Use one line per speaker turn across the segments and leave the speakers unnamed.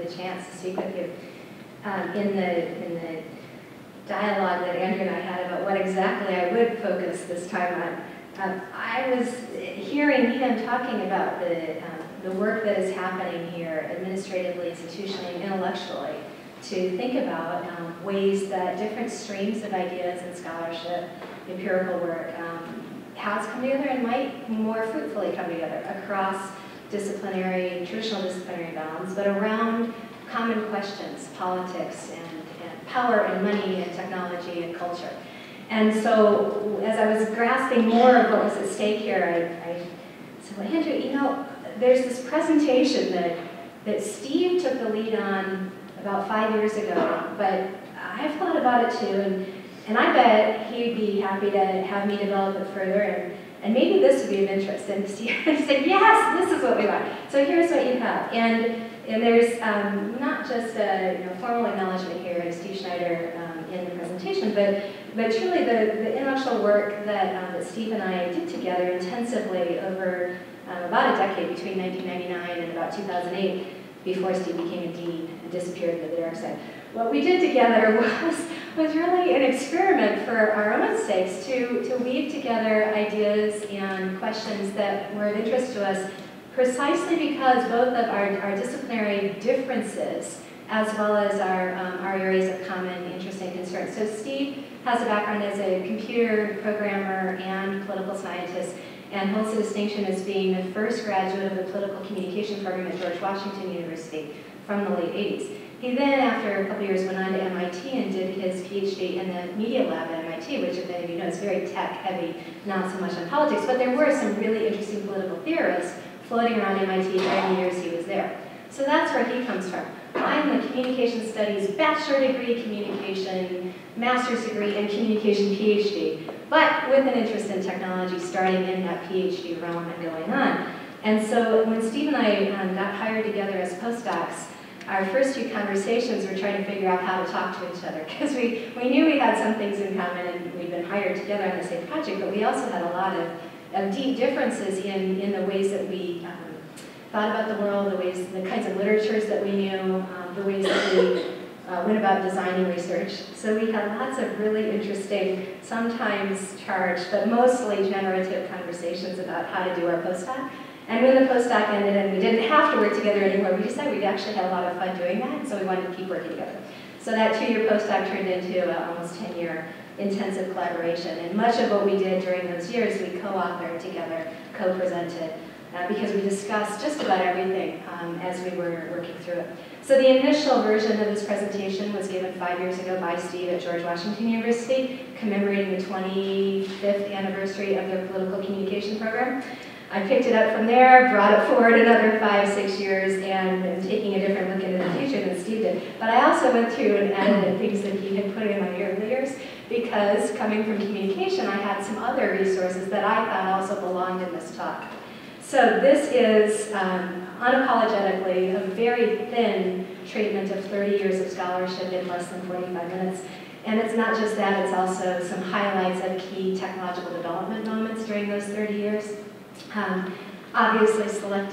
the chance to speak with you. In the dialogue that Andrew and I had about what exactly I would focus this time on, I was hearing him talking about the work that is happening here administratively, institutionally, intellectually, to think about ways that different streams of ideas and scholarship, empirical work, has come together and might more fruitfully come together across traditional disciplinary bounds, but around common questions, politics and power and money and technology and culture. And so as I was grasping more of what was at stake here, I said, well, Andrew, you know, there's this presentation that Steve took the lead on about 5 years ago, but I've thought about it too, and I bet he'd be happy to have me develop it further, and maybe this would be of interest. And Steve said, yes, this is what we want. So here's what you have. And there's not just a formal acknowledgement here of Steve Schneider in the presentation, but truly the intellectual work that Steve and I did together intensively over about a decade, between 1999 and about 2008, before Steve became a dean and disappeared into the dark side. What we did together was really an experiment for our own sakes to weave together ideas and questions that were of interest to us, precisely because both of our disciplinary differences as well as our areas of common interest and concern. So Steve has a background as a computer programmer and political scientist, and holds the distinction as being the first graduate of the political communication program at George Washington University from the late 80s. He then, after a couple years, went on to MIT and did his PhD in the media lab at MIT, which, if any of you know, is very tech-heavy, not so much on politics, but there were some really interesting political theorists floating around MIT during the years he was there. So that's where he comes from. I'm a communication studies bachelor degree communication, master's degree, and communication PhD, but with an interest in technology starting in that PhD realm and going on. And so when Steve and I got hired together as postdocs, our first few conversations were trying to figure out how to talk to each other, because we knew we had some things in common and we'd been hired together on the same project, but we also had a lot of deep differences in the ways that we thought about the world, the kinds of literatures that we knew, the ways that we went about designing research. So we had lots of really interesting, sometimes charged, but mostly generative conversations about how to do our postdoc. And when the postdoc ended and we didn't have to work together anymore, we decided we'd actually had a lot of fun doing that, and so we wanted to keep working together. So that 2-year postdoc turned into an almost 10-year intensive collaboration. And much of what we did during those years, we co-authored together, co-presented, because we discussed just about everything as we were working through it. So the initial version of this presentation was given 5 years ago by Steve at George Washington University, commemorating the 25th anniversary of their political communication program. I picked it up from there, brought it forward another 5-6 years, and am taking a different look into the future than Steve did. But I also went through and edited things that he had put in my early years, because coming from communication, I had some other resources that I thought also belonged in this talk. So this is unapologetically a very thin treatment of 30 years of scholarship in less than 45 minutes. And it's not just that, it's also some highlights of key technological development moments during those 30 years. Obviously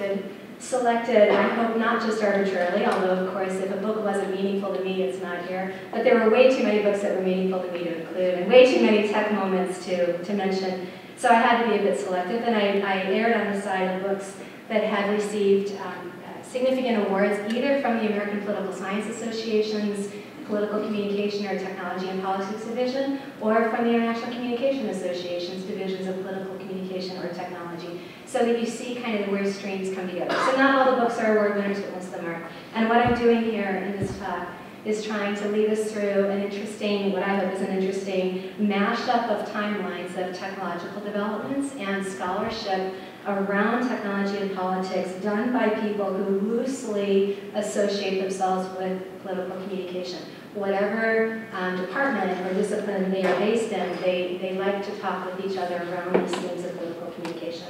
selected, I hope not just arbitrarily, although of course if a book wasn't meaningful to me, it's not here. But there were way too many books that were meaningful to me to include, and way too many tech moments to mention. So I had to be a bit selective, and I erred on the side of books that had received significant awards, either from the American Political Science Association's Political Communication or Technology and Politics Division, or from the International Communication Association's divisions of Political Communication or Technology, so that you see kind of where streams come together. So not all the books are award winners, but most of them are. And what I'm doing here in this talk is trying to lead us through an interesting, what I hope is an interesting mashup of timelines of technological developments and scholarship around technology and politics done by people who loosely associate themselves with political communication. Whatever department or discipline they are based in, they like to talk with each other around these themes of political communication.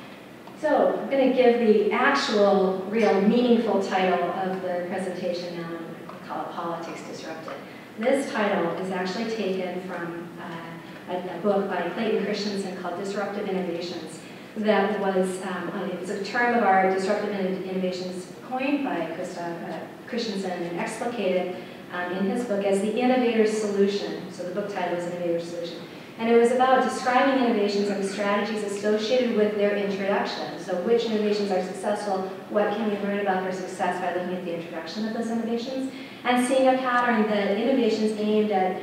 So I'm going to give the actual, real, meaningful title of the presentation now. I'll call it Politics Disrupted. This title is actually taken from a book by Clayton Christensen called Disruptive Innovations. that was, it was a term of art, disruptive innovations, coined by Christensen and explicated in his book as the innovator's solution. So the book title is Innovator's Solution. And it was about describing innovations and the strategies associated with their introduction. So which innovations are successful, what can we learn about their success by looking at the introduction of those innovations, and seeing a pattern that innovations aimed at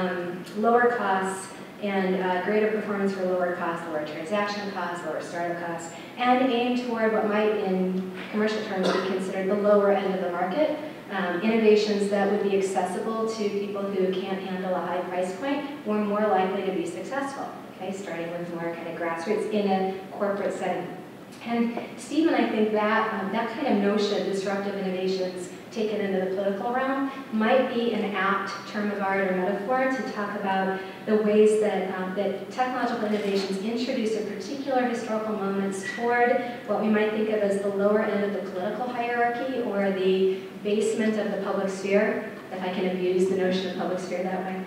lower costs and greater performance for lower costs, lower transaction costs, lower startup costs, and aimed toward what might in commercial terms be considered the lower end of the market. Innovations that would be accessible to people who can't handle a high price point were more likely to be successful, okay, starting with more kind of grassroots in a corporate setting. And Stephen, I think that that kind of notion, disruptive innovations taken into the political realm, might be an apt term of art or metaphor to talk about the ways that, that technological innovations introduce a particular historical moments toward what we might think of as the lower end of the political hierarchy or the basement of the public sphere, if I can abuse the notion of public sphere that way.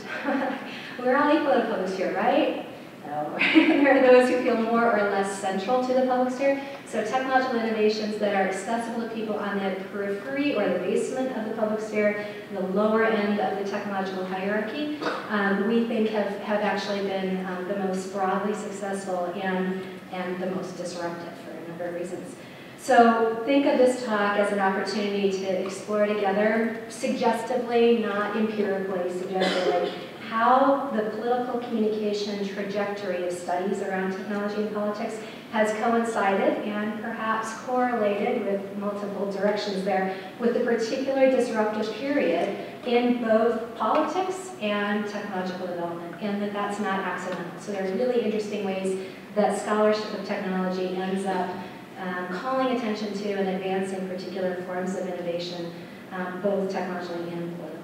We're all equal in the public sphere, right? No. There are those who feel more or less central to the public sphere. So technological innovations that are accessible to people on the periphery or the basement of the public sphere, the lower end of the technological hierarchy, we think have actually been the most broadly successful and the most disruptive for a number of reasons. So think of this talk as an opportunity to explore together, suggestively, not empirically, suggestively, how the political communication trajectory of studies around technology and politics has coincided and perhaps correlated with multiple directions there with the particular disruptive period in both politics and technological development, and that that's not accidental. So there are really interesting ways that scholarship of technology ends up calling attention to and advancing particular forms of innovation, both technologically and politically.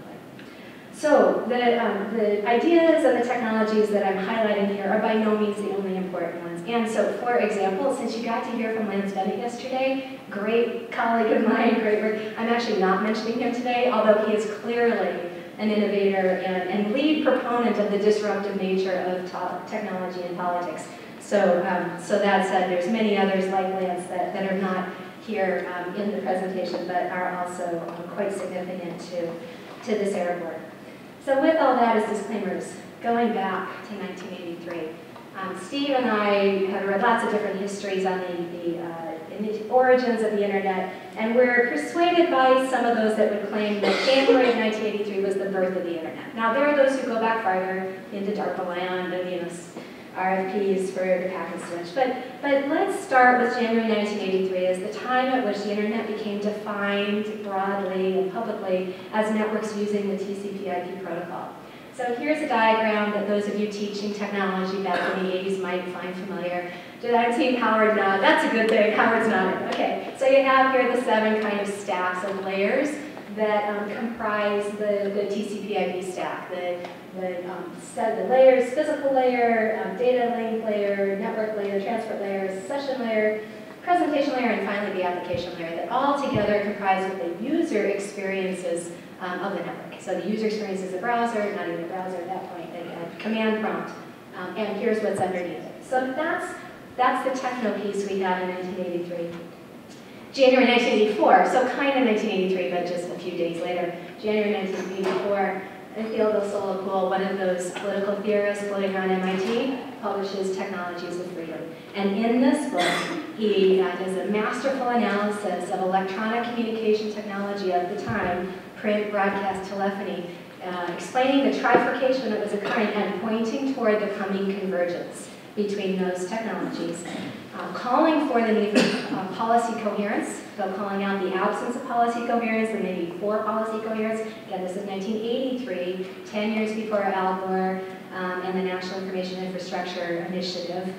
So the ideas and the technologies that I'm highlighting here are by no means the only important ones. And so, for example, since you got to hear from Lance Bennett yesterday, great colleague of mine, great work, I'm actually not mentioning him today, although he is clearly an innovator and lead proponent of the disruptive nature of technology and politics. So, so that said, there's many others like Lance that are not here in the presentation, but are also quite significant to this era of work. So with all that as disclaimers, going back to 1983, Steve and I have read lots of different histories on the origins of the internet, and we're persuaded by some of those that would claim that January of 1983 was the birth of the internet. Now there are those who go back farther into DARPA land and RFPs for the packet switch, but let's start with January 1983 as the time at which the internet became defined broadly and publicly as networks using the TCP/IP protocol. So here's a diagram that those of you teaching technology back in the 80s might find familiar. Did I see Howard nod? That's a good thing. Howard's nodding. Okay, so you have here the 7 kind of stacks of layers that comprise the TCP/IP stack. The layers, physical layer, data link layer, network layer, transport layer, session layer, presentation layer, and finally the application layer that all together comprise what the user experiences of the network. So the user experiences the browser, not even a browser at that point, a command prompt, and here's what's underneath it. So that's the techno piece we have in 1983. January 1984, so kind of 1983, but just a few days later, January 1984, Theodore Solopoul, one of those political theorists floating around MIT, publishes Technologies of Freedom. And in this book, he does a masterful analysis of electronic communication technology of the time, print, broadcast, telephony, explaining the trifurcation that was occurring and pointing toward the coming convergence between those technologies, calling for the need for policy coherence, so calling out the absence of policy coherence, the need for policy coherence. Again, this is 1983, 10 years before Al Gore and the National Information Infrastructure Initiative.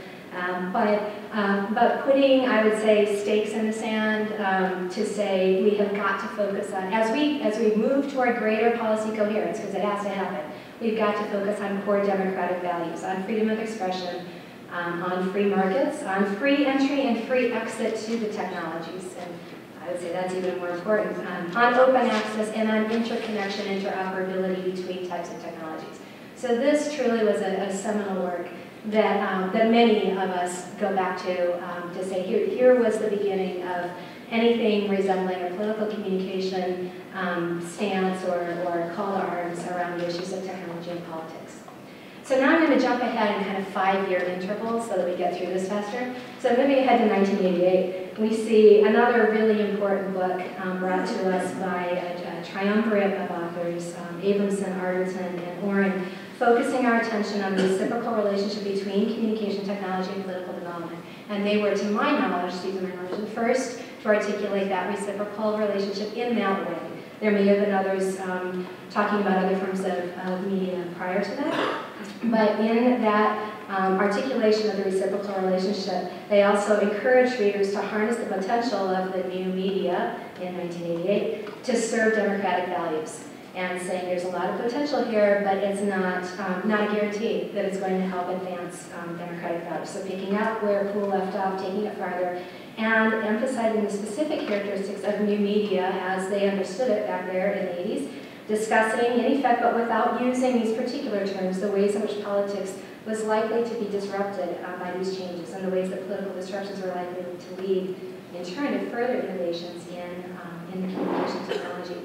But putting, I would say, stakes in the sand to say we have got to focus on, as we move toward greater policy coherence, because it has to happen, we've got to focus on core democratic values, on freedom of expression, on free markets, on free entry and free exit to the technologies, and I would say that's even more important, on open access and on interconnection, interoperability between types of technologies. So this truly was a seminal work. that many of us go back to say here was the beginning of anything resembling a political communication stance or call to arms around the issues of technology and politics. So now I'm going to jump ahead in kind of 5-year intervals so that we get through this faster. So moving ahead to 1988, we see another really important book brought to us by a triumvirate of authors, Abramson, Arterton, and Orrin, focusing our attention on the reciprocal relationship between communication technology and political development. And they were, to my knowledge, Steve and my knowledge, the first to articulate that reciprocal relationship in that way. There may have been others talking about other forms of media prior to that, but in that articulation of the reciprocal relationship, they also encouraged readers to harness the potential of the new media in 1988 to serve democratic values, and saying there's a lot of potential here, but it's not a guarantee that it's going to help advance democratic values. So picking up where Poole left off, taking it farther, and emphasizing the specific characteristics of new media as they understood it back there in the 80s, discussing, in effect, but without using these particular terms, the ways in which politics was likely to be disrupted by these changes, and the ways that political disruptions were likely to lead, in turn, to further innovations in the communication technology.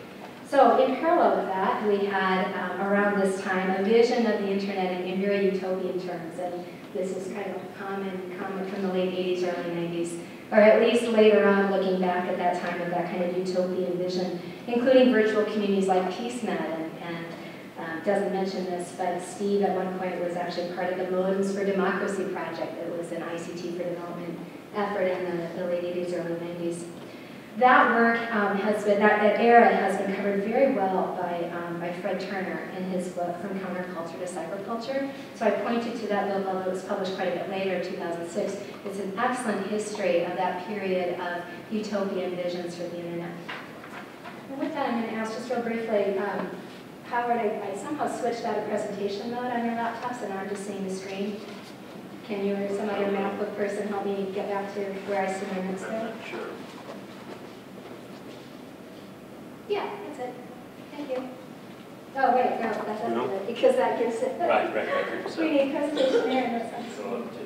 So in parallel with that, we had, around this time, a vision of the internet in very utopian terms, and this is kind of a common comment from the late 80s, early 90s, or at least later on, looking back at that time of that kind of utopian vision, including virtual communities like PeaceNet, and doesn't mention this, but Steve at one point was actually part of the Modems for Democracy project. It was an ICT for development effort in the late 80s, early 90s. That work that era has been covered very well by Fred Turner in his book, From Counterculture to Cyberculture. So I pointed to that book, although it was published quite a bit later, 2006. It's an excellent history of that period of utopian visions for the internet. And with that, I'm going to ask just real briefly, Howard, I somehow switched out of presentation mode on your laptop, so now I'm just seeing the screen. Can you or some other MacBook person help me get back to where I see my notes there?
Sure.
Yeah, that's it. Thank you. Oh, wait, no, that doesn't do it, because that gives it.
Right.
We need presentation there, and that's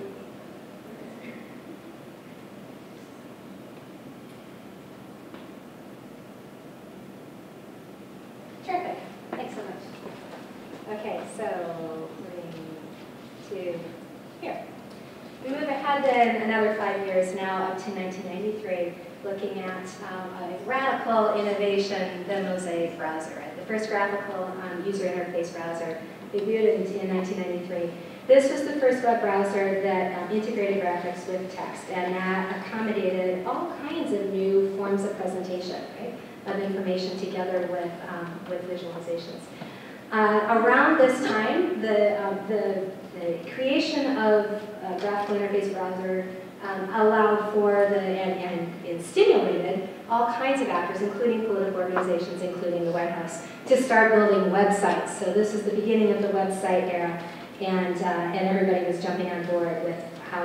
terrific. Thanks so much. Okay, so moving to here. We move ahead then another 5 years now up to 1993, looking at a radical innovation, the Mosaic browser. Right? The first graphical user interface browser debuted in 1993. This was the first web browser that integrated graphics with text, and that accommodated all kinds of new forms of presentation, right, of information together with visualizations. Around this time, the creation of a graphical interface browser allowed for and stimulated all kinds of actors, including political organizations, including the White House, to start building websites. So this is the beginning of the website era, and everybody was jumping on board with how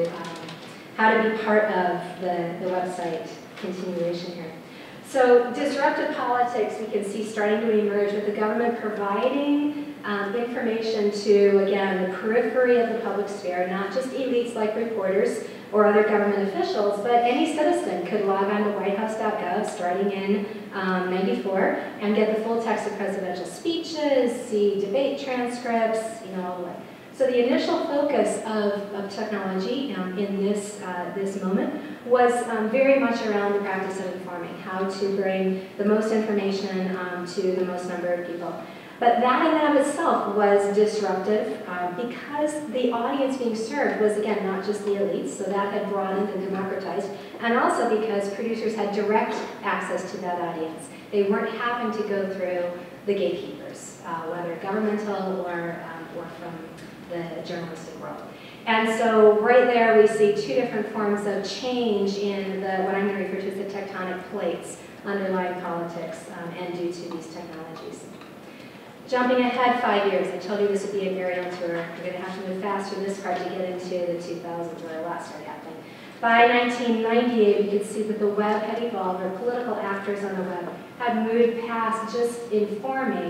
to be part of the website continuation here. So disruptive politics, we can see starting to emerge with the government providing information to, again, the periphery of the public sphere, not just elites like reporters or other government officials, but any citizen could log on to whitehouse.gov starting in 94 and get the full text of presidential speeches, see debate transcripts, So the initial focus of technology in this moment was very much around the practice of informing, how to bring the most information to the most number of people. But that in and of itself was disruptive because the audience being served was, again, not just the elites, so that had broadened and democratized, and also because producers had direct access to that audience. They weren't having to go through the gatekeepers, whether governmental or from the journalistic world. And so right there we see two different forms of change in what I'm going to refer to as the tectonic plates underlying politics and due to these technologies. Jumping ahead 5 years, I told you this would be a aerial tour. We're going to have to move fast through this part to get into the 2000s where a lot started happening. By 1998, we could see that the web had evolved, or political actors on the web had moved past just informing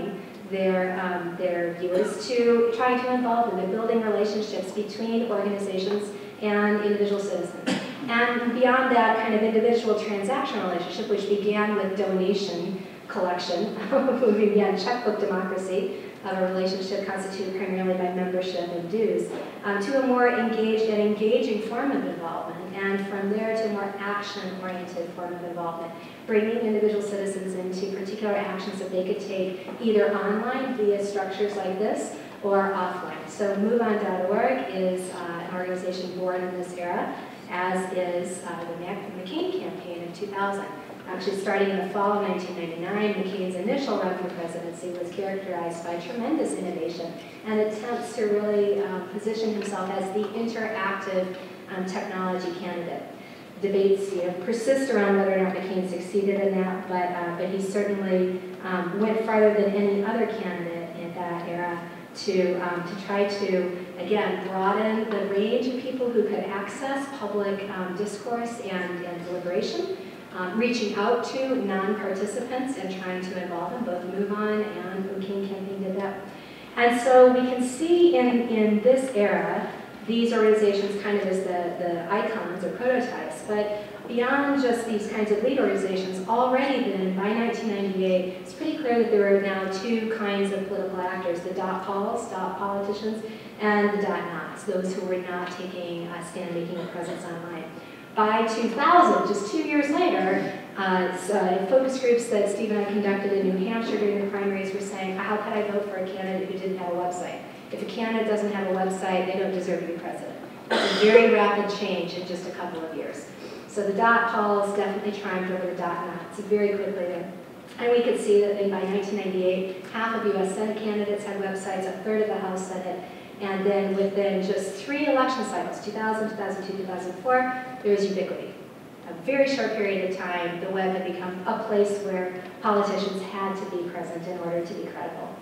their view is to try to involve in the building relationships between organizations and individual citizens. And beyond that kind of individual transaction relationship, which began with donation collection, moving beyond checkbook democracy of a relationship constituted primarily by membership and dues, to a more engaged and engaging form of involvement, and from there to a more action-oriented form of involvement, bringing individual citizens into particular actions that they could take either online via structures like this or offline. So MoveOn.org is an organization born in this era, as is the McCain campaign in 2000. Actually, starting in the fall of 1999, McCain's initial run for presidency was characterized by tremendous innovation and attempts to really position himself as the interactive technology candidate. Debates persist around whether or not McCain succeeded in that, but he certainly went farther than any other candidate in that era to try to, again, broaden the range of people who could access public discourse and deliberation, reaching out to non-participants and trying to involve them. Both MoveOn and the McCain campaign did that. And so we can see in this era, these organizations kind of as the icons or prototypes, but beyond just these kinds of lead organizations, already then, by 1998, it's pretty clear that there were now two kinds of political actors, the .pols, dot politicians, and the .nots, those who were not taking a stand, making a presence online. By 2000, just 2 years later, focus groups that Steve and I conducted in New Hampshire during the primaries were saying, how could I vote for a candidate who didn't have a website? If a candidate doesn't have a website, they don't deserve to be president. It's a very rapid change in just a couple of years. So the .pols definitely triumphed over the .nots very quickly there. And we could see that by 1998, half of U.S. Senate candidates had websites, a third of the House Senate, and then within just 3 election cycles, 2000, 2002, 2004, there was ubiquity. A very short period of time, the web had become a place where politicians had to be present in order to be credible.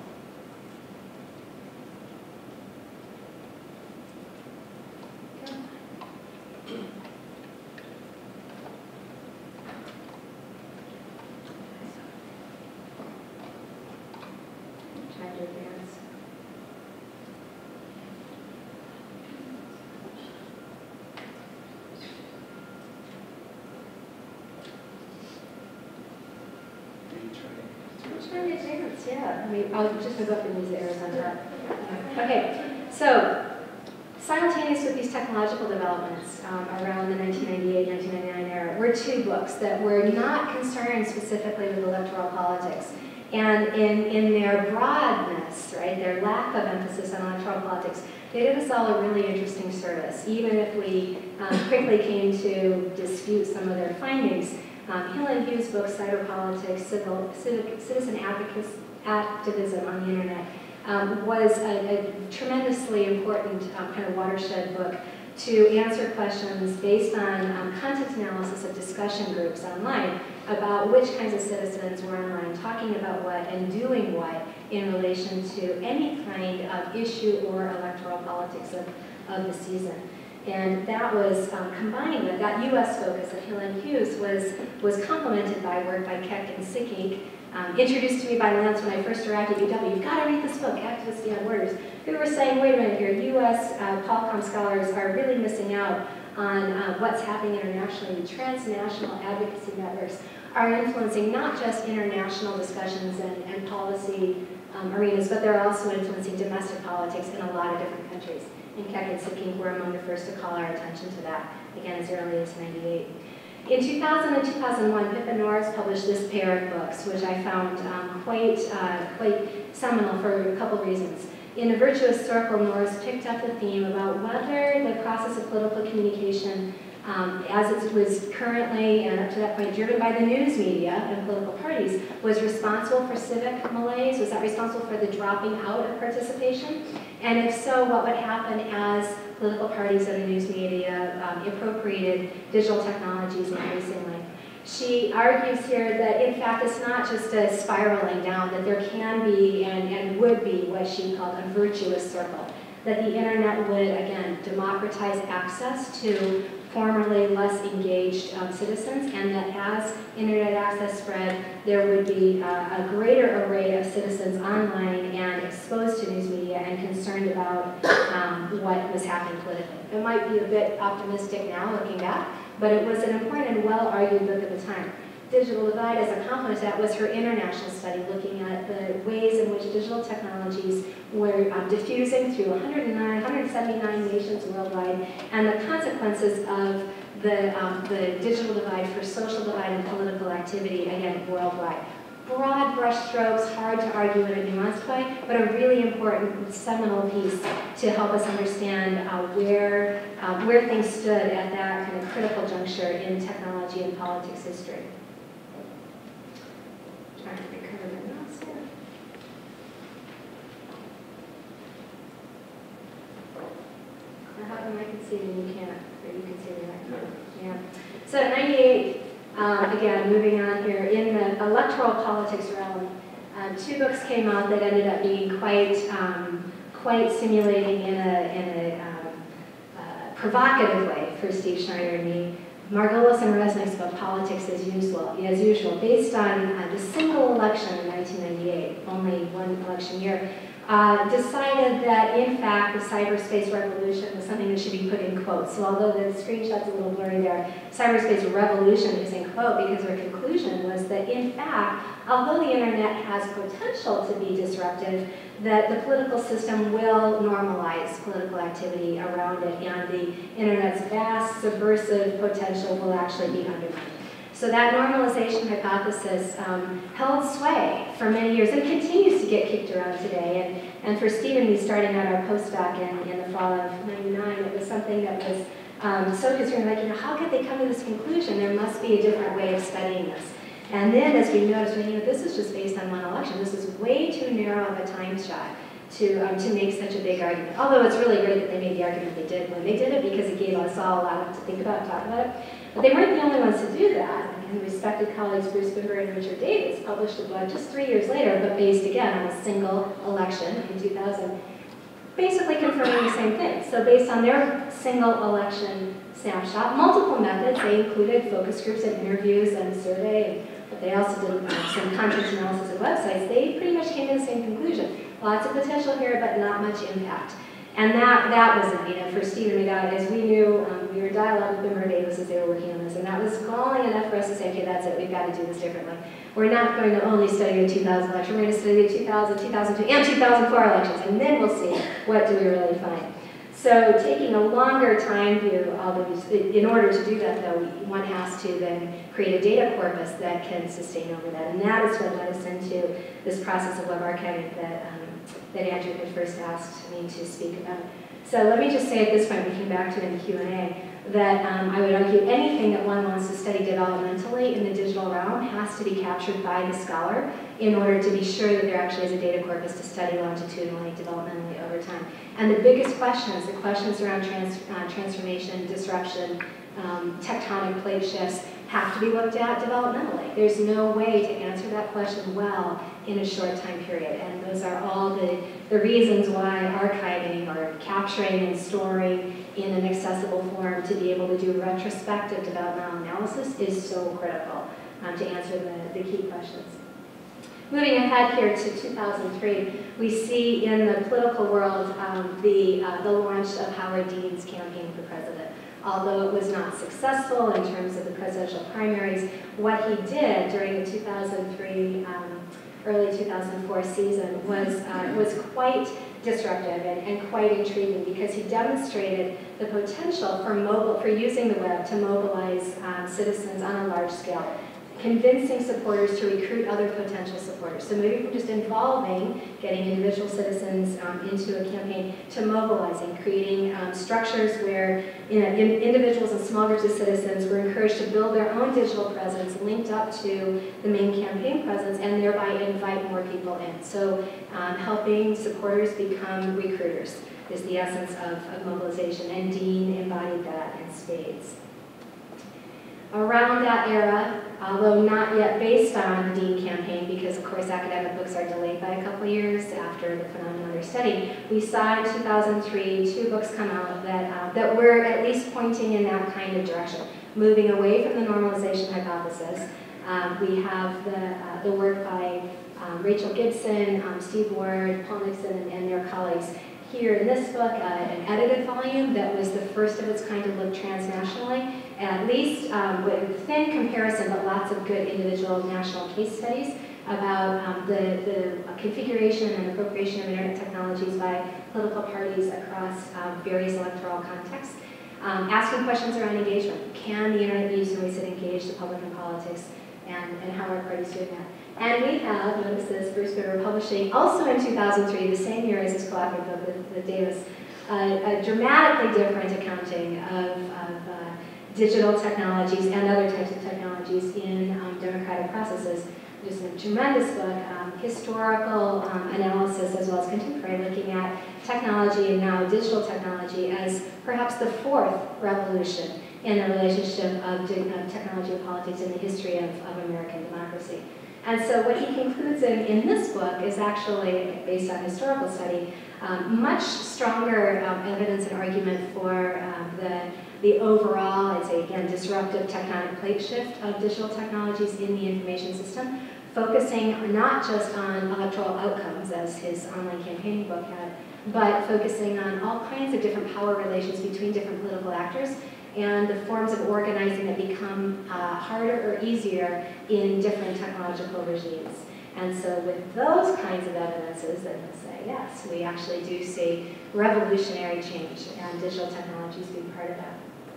Yeah, I'll just move up and use the arrows on top. Okay, so simultaneous with these technological developments around the 1998-1999 era were 2 books that were not concerned specifically with electoral politics. And in their broadness, right, their lack of emphasis on electoral politics, they did us all a really interesting service, even if we quickly came to dispute some of their findings. Hill and Hughes' book, Cyber Politics, Citizen Activism on the Internet, was a tremendously important kind of watershed book to answer questions based on content analysis of discussion groups online about which kinds of citizens were online talking about what and doing what in relation to any kind of issue or electoral politics of the season. And that was combined with that U.S. focus of Hill and Hughes was complemented by work by Keck and Sickink, introduced to me by Lance when I first arrived at UW. You've got to read this book, Activists Beyond Borders. We were saying, wait a minute here, U.S. PoliComm scholars are really missing out on what's happening internationally. Transnational advocacy networks are influencing not just international discussions and policy arenas, but they're also influencing domestic politics in a lot of different countries. And Keck and Sickink were among the first to call our attention to that, again, as early as '98. In 2000 and 2001, Pippa Norris published this pair of books, which I found quite seminal for a couple reasons. In A Virtuous Circle, Norris picked up the theme about whether the process of political communication, as it was currently and up to that point driven by the news media and political parties, was responsible for civic malaise. Was that responsible for the dropping out of participation? And if so, what would happen as political parties and the news media appropriated digital technologies increasingly? She argues here that, in fact, it's not just a spiraling down, that there can be and would be what she called a virtuous circle. that the internet would, again, democratize access to formerly less engaged citizens, and that as internet access spread, there would be a greater array of citizens online and exposed to news media and concerned about what was happening politically. It might be a bit optimistic now looking back, but it was an important and well-argued book at the time. Digital Divide, as a complement to that, was her international study looking at the ways in which digital technologies were diffusing through 179 nations worldwide, and the consequences of the digital divide for social divide and political activity, again, worldwide. Broad brushstrokes, hard to argue in a nuanced way, but a really important seminal piece to help us understand where things stood at that kind of critical juncture in technology and politics history. Trying to recover my notes here. How come I can see it and you can't? Or you can see it and I can't? Yeah. So in '98, again, moving on here, in the electoral politics realm, 2 books came out that ended up being quite stimulating in a provocative way for Steve Schneider and me. Margolis and Resnick's book, Politics as Usual, based on the single election in 1998, only one election year, decided that, in fact, the cyberspace revolution was something that should be put in quotes. So although the screenshot's a little blurry there, cyberspace revolution is in quote because their conclusion was that, in fact, although the internet has potential to be disruptive, that the political system will normalize political activity around it, and the internet's vast subversive potential will actually be undermined. So that normalization hypothesis held sway for many years and continues to get kicked around today. And for Steve and me, starting out our postdoc in the fall of '99, it was something that was so concerning, like, how could they come to this conclusion? There must be a different way of studying this. And then as we noticed, this is just based on one election. This is way too narrow of a time shot to make such a big argument. Although it's really great that they made the argument they did when they did it, because it gave us all a lot to think about and talk about it. But they weren't the only ones to do that. And respected colleagues Bruce Feburary and Richard Davis published a book just 3 years later, but based again on a single election in 2000, basically confirming the same thing. So based on their single election snapshot, multiple methods, they included focus groups and interviews and survey, but they also did some content analysis and websites. They pretty much came to the same conclusion. Lots of potential here, but not much impact. And that was it, for Steve and me, as we knew, we were dialoguing with Bimmer Davis as they were working on this, and that was galling enough for us to say, okay, that's it, we've got to do this differently. We're not going to only study the 2000 election, we're going to study the 2000, 2002, and 2004 elections, and then we'll see what do we really find. So taking a longer time view, in order to do that, though, one has to then create a data corpus that can sustain over that, and that is what led us into this process of web archiving that Andrew had first asked me to speak about. So let me just say at this point, we came back to in the Q&A, that I would argue anything that one wants to study developmentally in the digital realm has to be captured by the scholar in order to be sure that there actually is a data corpus to study longitudinally, developmentally over time. And the biggest questions, the questions around transformation, disruption, tectonic plate shifts, have to be looked at developmentally. There's no way to answer that question well in a short time period. And those are all the reasons why archiving or capturing and storing in an accessible form to be able to do retrospective developmental analysis is so critical to answer the key questions. Moving ahead here to 2003, we see in the political world the launch of Howard Dean's campaign for president. Although it was not successful in terms of the presidential primaries, what he did during the 2003, early 2004 season was quite disruptive and quite intriguing, because he demonstrated the potential for using the web to mobilize citizens on a large scale, convincing supporters to recruit other potential supporters. So maybe from just involving, getting individual citizens into a campaign, to mobilizing, creating structures where individuals and small groups of citizens were encouraged to build their own digital presence linked up to the main campaign presence, and thereby invite more people in. So helping supporters become recruiters is the essence of mobilization, and Dean embodied that in spades. Around that era, although not yet based on the Dean campaign, because of course academic books are delayed by a couple years after the phenomenon they're studying, we saw in 2003 2 books come out that were at least pointing in that kind of direction, moving away from the normalization hypothesis. We have the work by Rachel Gibson, Steve Ward, Paul Nixon, and their colleagues here in this book, an edited volume that was the first of its kind to look transnationally, at least with thin comparison, but lots of good individual national case studies about the configuration and appropriation of internet technologies by political parties across various electoral contexts. Asking questions around engagement. Can the internet be used in ways that engage the public in politics, and how are parties doing that? And we have, notice this, Bruce Feburary publishing, also in 2003, the same year as his collaborative book with Davis, a dramatically different accounting of digital technologies and other types of technologies in democratic processes. Just a tremendous book, historical analysis as well as contemporary, looking at technology and now digital technology as perhaps the 4th revolution in the relationship of technology and politics in the history of American democracy. And so what he concludes in this book is actually, based on historical study, much stronger evidence and argument for the overall, I'd say again, disruptive tectonic plate shift of digital technologies in the information system, focusing not just on electoral outcomes, as his online campaigning book had, but focusing on all kinds of different power relations between different political actors and the forms of organizing that become harder or easier in different technological regimes. And so with those kinds of evidences, then he'll say, yes, we actually do see revolutionary change, and digital technologies being part of that.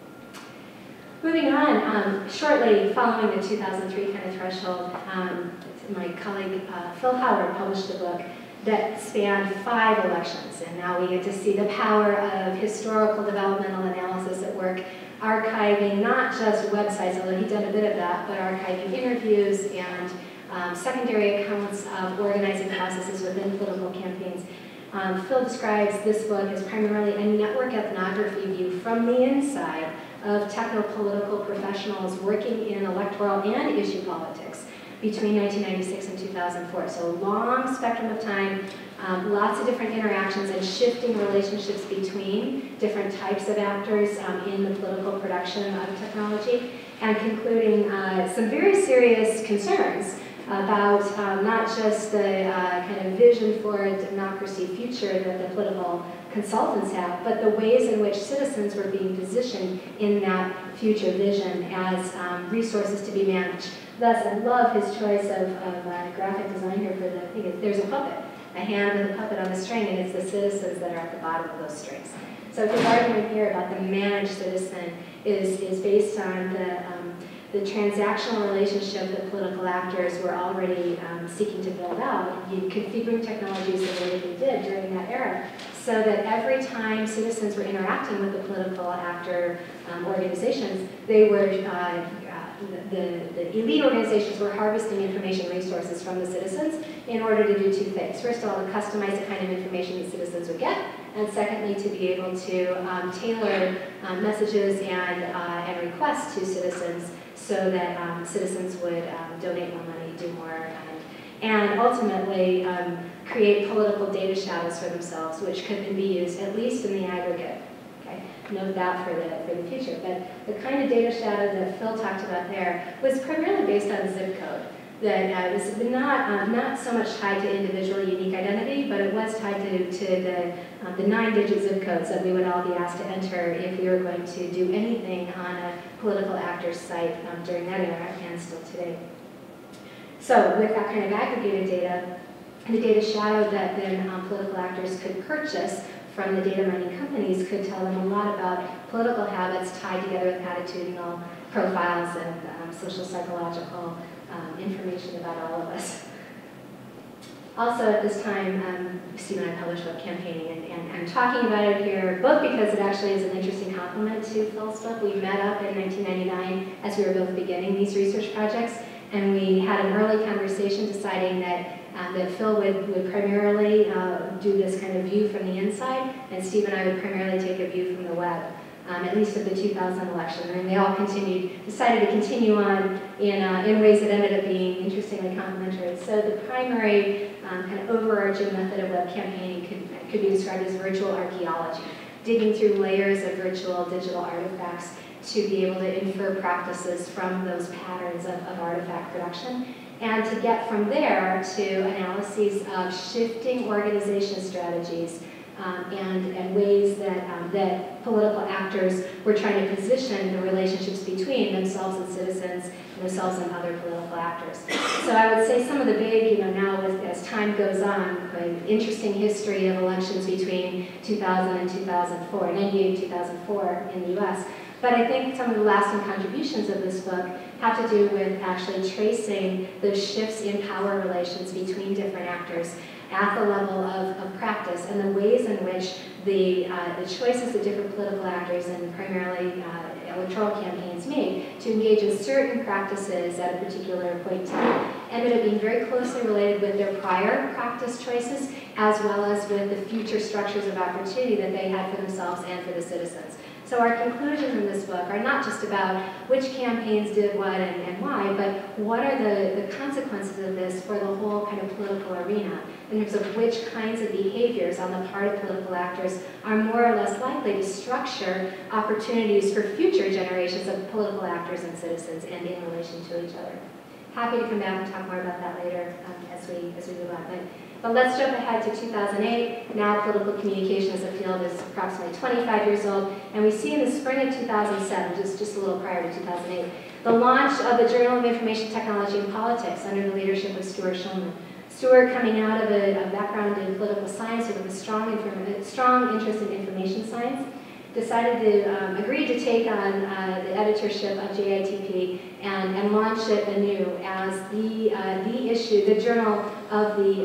Moving on, shortly following the 2003 kind of threshold, my colleague Phil Howard published a book that spanned 5 elections, and now we get to see the power of historical developmental analysis at work, archiving not just websites, although he'd done a bit of that, but archiving interviews and secondary accounts of organizing processes within political campaigns. Phil describes this book as primarily a network ethnography view from the inside of techno-political professionals working in electoral and issue politics between 1996 and 2004. So a long spectrum of time, lots of different interactions and shifting relationships between different types of actors in the political production of technology, and concluding some very serious concerns about not just the kind of vision for a democracy future that the political consultants have, but the ways in which citizens were being positioned in that future vision as resources to be managed. Thus, I love his choice of graphic design here for the thing. There's a puppet, a hand with a puppet on the string, and it's the citizens that are at the bottom of those strings. So his argument here about the managed citizen is based on the transactional relationship that political actors were already seeking to build out, configuring technologies the way that they did during that era, so that every time citizens were interacting with the political actor organizations, they were, the elite organizations were harvesting information resources from the citizens in order to do 2 things. First of all, to customize the kind of information that citizens would get, and secondly, to be able to tailor messages and requests to citizens so that citizens would donate more money, do more, and ultimately create political data shadows for themselves, which could then be used at least in the aggregate. Okay? Note that for the future. But the kind of data shadow that Phil talked about there was primarily based on zip code. That was not so much tied to individual unique identity, but it was tied to the 9-digit zip codes that we would all be asked to enter if we were going to do anything on a political actor's site during that era and still today. So with that kind of aggregated data, the data shadow that then political actors could purchase from the data mining companies could tell them a lot about political habits tied together with attitudinal profiles and social psychological information about all of us. Also at this time, Steve and I published book campaigning, and I'm talking about it here both because it actually is an interesting complement to Phil's book. We met up in 1999 as we were both beginning these research projects, and we had an early conversation deciding that Phil would primarily do this kind of view from the inside, and Steve and I would primarily take a view from the web. at least of the 2000 election. And they all decided to continue on in ways that ended up being interestingly complementary. So the primary kind of overarching method of web campaigning could be described as virtual archaeology, digging through layers of virtual digital artifacts to be able to infer practices from those patterns of artifact production, and to get from there to analyses of shifting organization strategies and ways that political actors were trying to position the relationships between themselves and citizens, and themselves and other political actors. So I would say some of the big, now as time goes on, quite interesting history of elections between 2000 and 2004, 98 2004 in the US. But I think some of the lasting contributions of this book have to do with actually tracing those shifts in power relations between different actors at the level of practice, and the ways in which the choices that different political actors and primarily electoral campaigns made to engage in certain practices at a particular point in time ended up being very closely related with their prior practice choices, as well as with the future structures of opportunity that they had for themselves and for the citizens. So our conclusions in this book are not just about which campaigns did what and why, but what are the consequences of this for the whole kind of political arena, in terms of which kinds of behaviors on the part of political actors are more or less likely to structure opportunities for future generations of political actors and citizens and in relation to each other. Happy to come back and talk more about that later as we move on. But let's jump ahead to 2008. Now political communication as a field is approximately 25 years old, and we see in the spring of 2007, just a little prior to 2008, the launch of the Journal of Information Technology and Politics under the leadership of Stuart Schulman. Stuart, coming out of a background in political science with a strong interest in information science, decided to agree to take on the editorship of JITP and launch it anew as the issue, the journal of the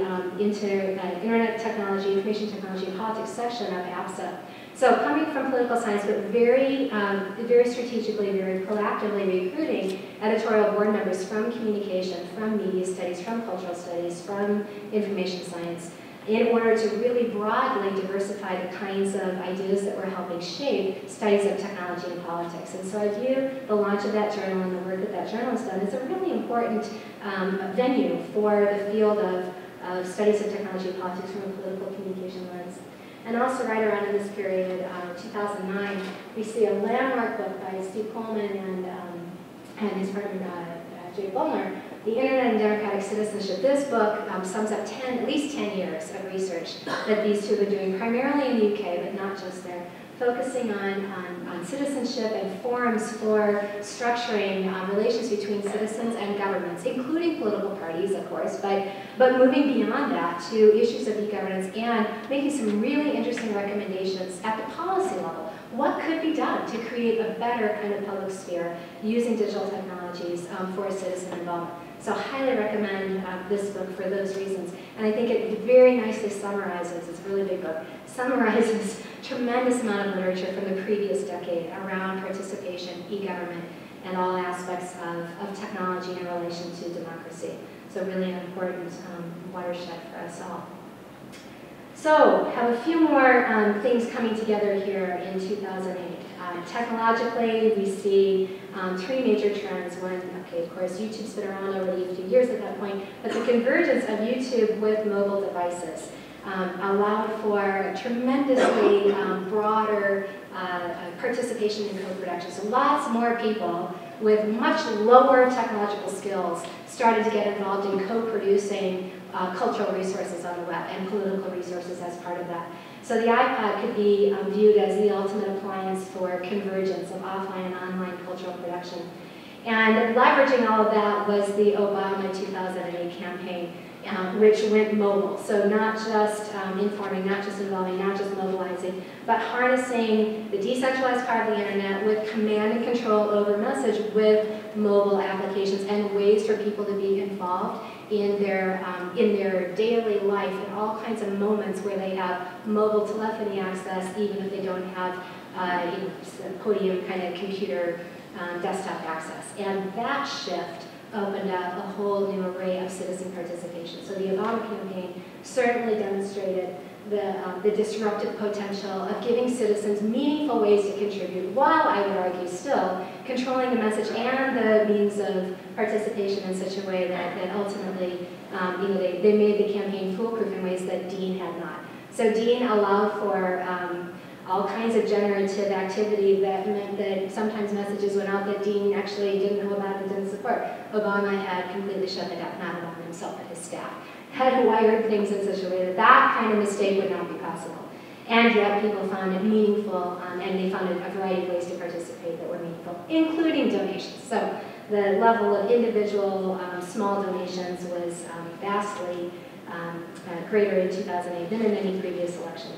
Internet Technology, Information Technology, and Politics section of APSA. So coming from political science, but very strategically, very proactively recruiting editorial board members from communication, from media studies, from cultural studies, from information science, in order to really broadly diversify the kinds of ideas that were helping shape studies of technology and politics. And so I view the launch of that journal and the work that that journal has done as a really important venue for the field of studies of technology and politics from a political communication lens. And also right around in this period, 2009, we see a landmark book by Steve Coleman and his partner, Jay Bullner, The Internet and Democratic Citizenship. This book sums up at least 10 years of research that these two have been doing, primarily in the UK, but not just there, focusing on citizenship and forums for structuring relations between citizens and governments, including political parties, of course, but moving beyond that to issues of e-governance and making some really interesting recommendations at the policy level. What could be done to create a better kind of public sphere using digital technologies for citizen involvement? So I highly recommend this book for those reasons. And I think it very nicely summarizes, it's a really big book, summarizes tremendous amount of literature from the previous decade around participation, e-government, and all aspects of technology in relation to democracy. So really an important watershed for us all. So, have a few more things coming together here in 2008. Technologically, we see three major trends. One, okay, of course, YouTube's been around already a few years at that point, but the convergence of YouTube with mobile devices allowed for tremendously broader participation in co-production. So lots more people with much lower technological skills started to get involved in co-producing cultural resources on the web and political resources as part of that. So the iPod could be viewed as the ultimate appliance for convergence of offline and online cultural production. And leveraging all of that was the Obama 2008 campaign, which went mobile. So not just informing, not just involving, not just mobilizing, but harnessing the decentralized part of the internet with command and control over message with mobile applications and ways for people to be involved in their daily life in all kinds of moments where they have mobile telephony access, even if they don't have podium kind of computer desktop access. And that shift opened up a whole new array of citizen participation. So the Obama campaign certainly demonstrated the disruptive potential of giving citizens meaningful ways to contribute, while I would argue still controlling the message and the means of participation in such a way that ultimately they made the campaign foolproof in ways that Dean had not. So Dean allowed for all kinds of generative activity that meant that sometimes messages went out that Dean actually didn't know about and didn't support. Obama had completely shut it down, not Obama himself, but his staff. Had wired things in such a way that that kind of mistake would not be possible. And yet people found it meaningful, and they found a variety of ways to participate that were meaningful, including donations. So the level of individual small donations was vastly greater in 2008 than in any previous election.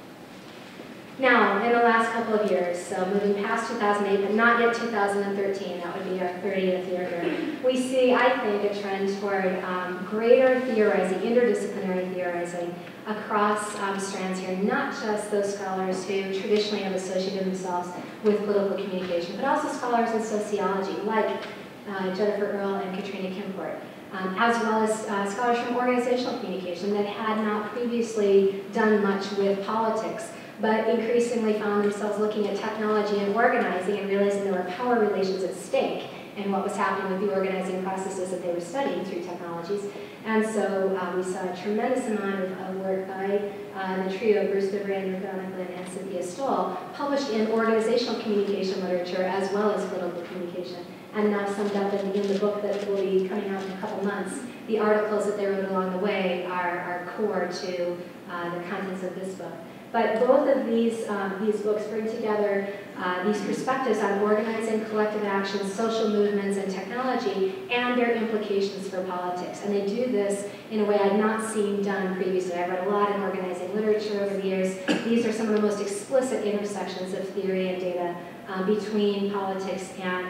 Now, in the last couple of years, so moving past 2008, but not yet 2013, that would be our 30th year here, we see, I think, a trend toward greater theorizing, interdisciplinary theorizing across strands here, not just those scholars who traditionally have associated themselves with political communication, but also scholars in sociology, like Jennifer Earle and Katrina Kimport, as well as scholars from organizational communication that had not previously done much with politics, but increasingly found themselves looking at technology and organizing and realizing there were power relations at stake and what was happening with the organizing processes that they were studying through technologies. And so we saw a tremendous amount of work by the trio of Bruce Feburary, Andrew Froelich, and Cynthia Stoll, published in organizational communication literature as well as political communication. And now summed up in the book that will be coming out in a couple months. The articles that they wrote along the way are core to the contents of this book. But both of these books bring together these perspectives on organizing, collective action, social movements, and technology, and their implications for politics. And they do this in a way I'd not seen done previously. I've read a lot in organizing literature over the years. These are some of the most explicit intersections of theory and data between politics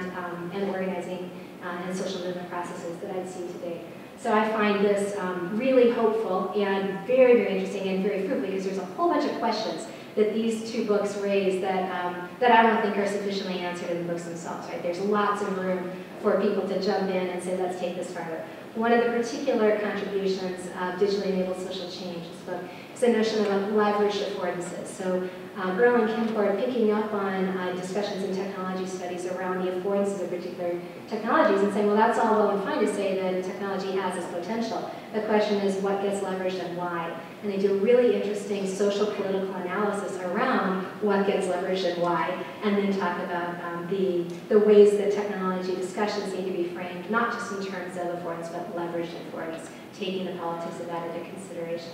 and organizing and social movement processes that I'd seen today. So I find this really hopeful and very, very interesting and very fruitful, because there's a whole bunch of questions that these two books raise that I don't think are sufficiently answered in the books themselves. Right? There's lots of room for people to jump in and say, let's take this farther. One of the particular contributions of digitally enabled social change is the notion of leveraged affordances. So Earle and Kimport picking up on discussions in technology studies around the affordances of particular technologies and saying, well, that's all well and fine to say that technology has this potential. The question is what gets leveraged and why. And they do a really interesting social political analysis around what gets leveraged and why, and then talk about the ways that technology discussions need to be framed, not just in terms of affordance, but leveraged affordance, taking the politics of that into consideration.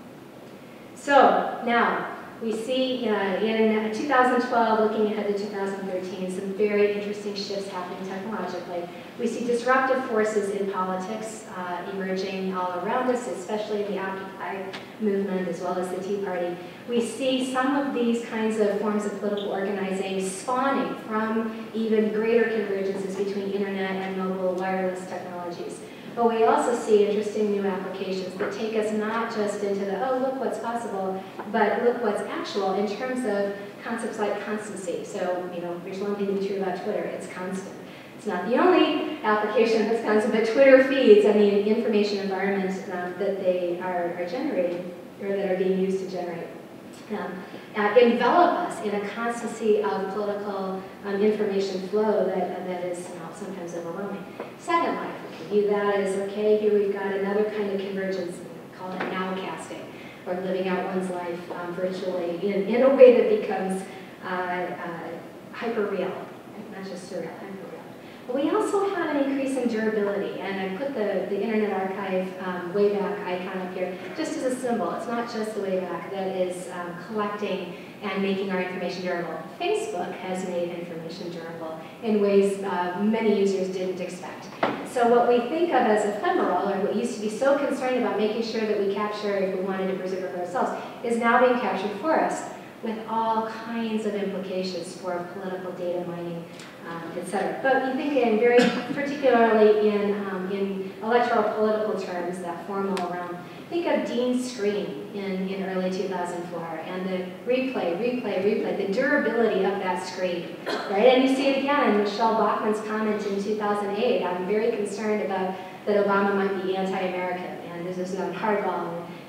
So now, we see in 2012, looking ahead to 2013, some very interesting shifts happening technologically. We see disruptive forces in politics emerging all around us, especially in the Occupy movement as well as the Tea Party. We see some of these kinds of forms of political organizing spawning from even greater convergences between internet and mobile wireless technologies. But we also see interesting new applications that take us not just into the, oh, look what's possible, but look what's actual in terms of concepts like constancy. So, there's one thing to be true about Twitter, it's constant. It's not the only application that's constant, but Twitter feeds and the information environment that they are generating, or that are being used to generate, envelop us in a constancy of political information flow that is sometimes overwhelming. Second Life, we view that as, okay, here we've got another kind of convergence, call it nowcasting, or living out one's life virtually in a way that becomes hyper-real, not just surreal, hyper-real. But we also have an increase in durability, and I put the Internet Archive Wayback icon up here just as a symbol. It's not just the Wayback that is collecting and making our information durable. Facebook has made information durable in ways many users didn't expect. So what we think of as ephemeral, or what used to be so concerned about making sure that we capture if we wanted to preserve it for ourselves, is now being captured for us with all kinds of implications for political data mining, etc. But you think in very particularly in electoral political terms, that formal realm, think of Dean's screen in early 2004 and the replay, the durability of that screen, right? And you see it again in Michelle Bachmann's comment in 2008. I'm very concerned about that Obama might be anti-American, and this is on hardball,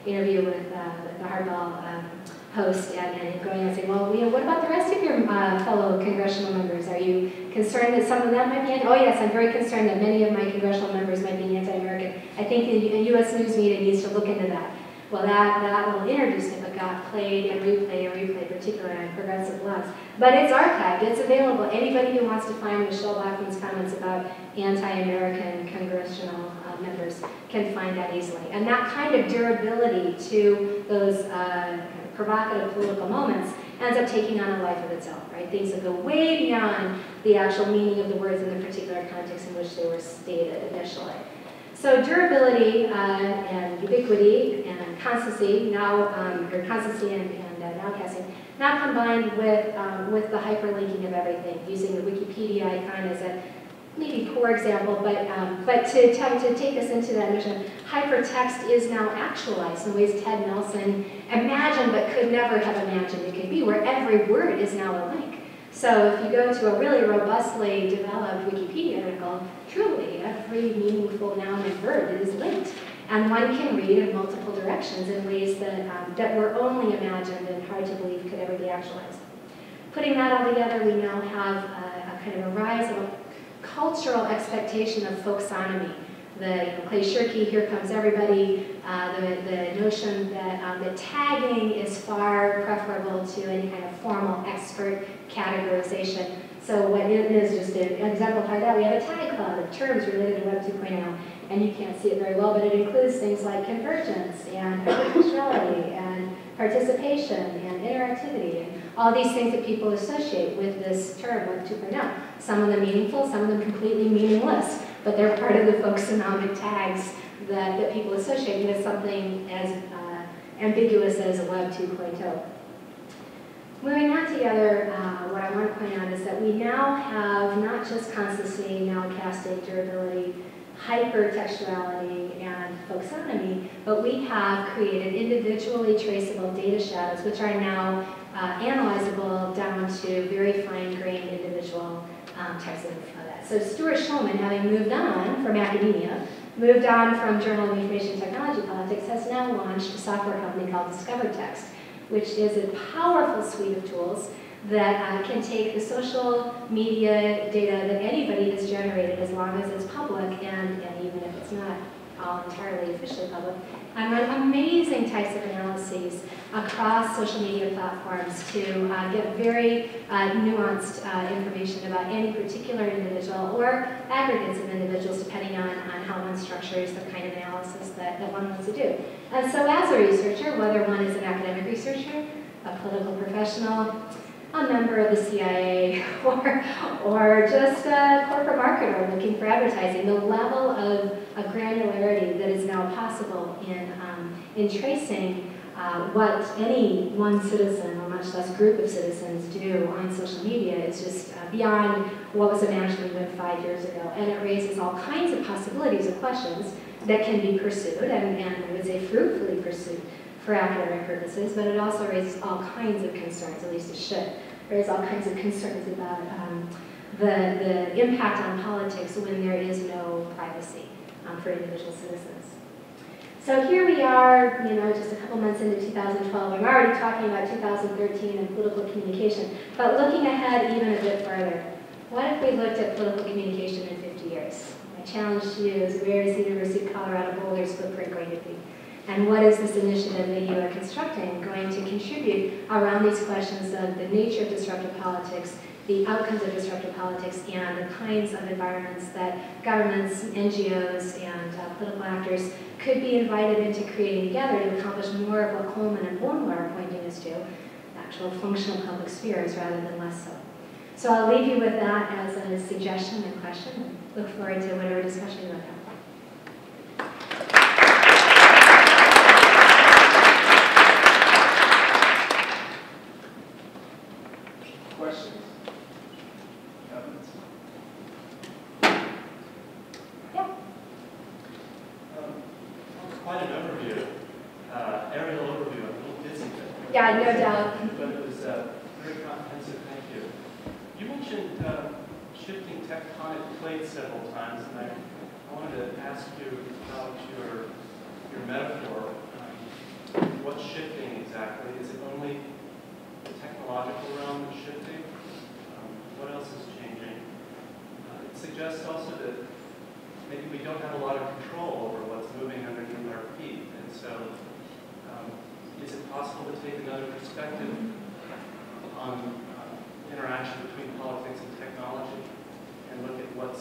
interview with the hardball host and going and saying, well, what about the rest of your fellow congressional members? Are you concerned that some of them might be, oh yes, I'm very concerned that many of my congressional members might be anti-American. I think the U.S. news media needs to look into that. Well, that little interview snippet got played and replayed, particularly on progressive blogs. But it's archived, it's available. Anybody who wants to find Michelle Bachmann's comments about anti-American congressional members can find that easily. And that kind of durability to those provocative political moments ends up taking on a life of its own, right? Things that go way beyond the actual meaning of the words in the particular context in which they were stated initially. So durability and ubiquity and constancy now, or constancy and nowcasting, now combined with the hyperlinking of everything, using the Wikipedia icon as a maybe poor example, but to take this into that notion, hypertext is now actualized in ways Ted Nelson imagined but could never have imagined it could be, where every word is now a link. So if you go to a really robustly developed Wikipedia article, truly every meaningful noun and verb is linked. And one can read in multiple directions in ways that were only imagined and hard to believe could ever be actualized. Putting that all together, we now have a kind of a rise of a cultural expectation of folksonomy. The Clay Shirky, here comes everybody, the notion that tagging is far preferable to any kind of formal expert categorization. So what it is, just to exemplify that, we have a tag cloud of terms related to Web 2.0, and you can't see it very well, but it includes things like convergence and hypertextuality and participation and interactivity and all these things that people associate with this term, Web 2.0. Some of them meaningful, some of them completely meaningless, but they're part of the folksonomic tags that people associate with something as ambiguous as a Web 2.0. Moving that together, what I want to point out is that we now have not just constancy, nowcasting, durability, hypertextuality, and folksonomy, but we have created individually traceable data shadows, which are now analyzable down to very fine-grained individual types of that. So Stuart Shulman, having moved on from academia, moved on from Journal of Information Technology Politics, has now launched a software company called DiscoverText, which is a powerful suite of tools that can take the social media data that anybody has generated, as long as it's public, and even if it's not all entirely officially public, and run amazing types of analyses across social media platforms to get very nuanced information about any particular individual or aggregates of individuals, depending on how one structures the kind of analysis that one wants to do. And so as a researcher, whether one is an academic researcher, a political professional, a member of the CIA, or just a corporate marketer looking for advertising, the level of granularity that is now possible in tracing what any one citizen, or much less group of citizens, do on social media is just beyond what was imagined even 5 years ago. And it raises all kinds of possibilities of questions that can be pursued, and I would say fruitfully pursued, for academic purposes, but it also raises all kinds of concerns, at least it should, raise all kinds of concerns about the impact on politics when there is no privacy for individual citizens. So here we are, just a couple months into 2012. I'm already talking about 2013 and political communication, but looking ahead even a bit further. What if we looked at political communication in 50 years? My challenge to you is, where is the University of Colorado Boulder's footprint going to be? And what is this initiative that you are constructing going to contribute around these questions of the nature of disruptive politics, the outcomes of disruptive politics, and the kinds of environments that governments, NGOs, and political actors could be invited into creating together to accomplish more of what Coleman and Bournemouth are pointing us to, actual functional public spheres rather than less so. So I'll leave you with that as a suggestion and question, and look forward to whatever discussion you might have.
Questions? Comments?
Yeah.
Quite an overview, aerial overview. I'm a little dizzy.
Yeah, no doubt.
But it was very comprehensive. Thank you. You mentioned shifting tectonic plates several times, and I wanted to ask you about your metaphor. what's shifting exactly? Is it only the technological realm that's shifting? What else is changing? It suggests also that maybe we don't have a lot of control over what's moving underneath our feet. And so is it possible to take another perspective on interaction between politics and technology and look at what